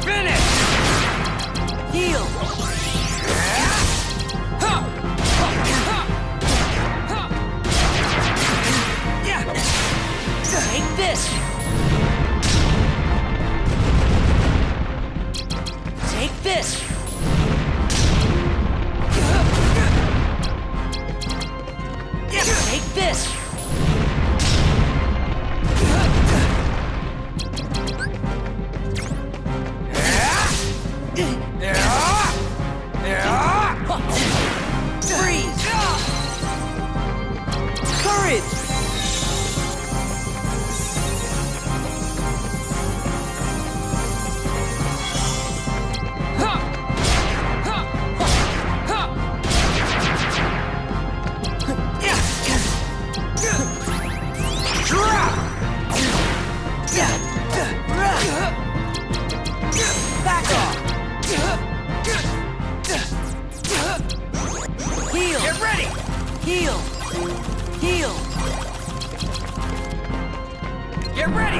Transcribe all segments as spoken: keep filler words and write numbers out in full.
finished! Heal! Take this! Take this! Take this! Freeze! Courage! Back off! Heal! Get ready! Heal! Heal! Get ready!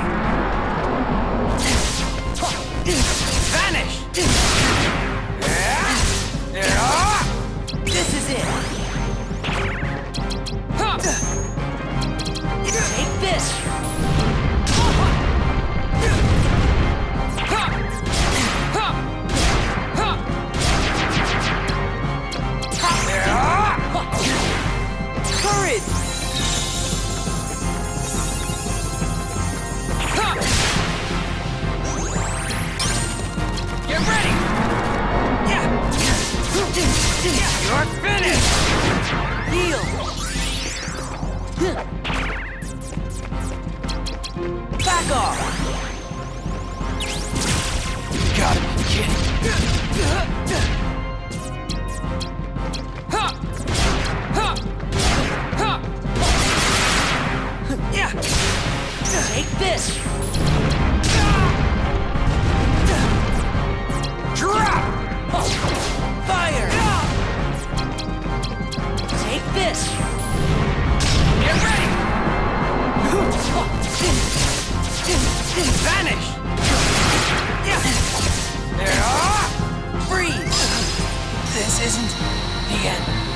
Vanish! This is it! Take this! Courage! Get ready! You're finished! Heal! Back off! You gotta be kidding! Take this! Drop! Fire! Take this! Get ready! Vanish! Freeze! This isn't the end.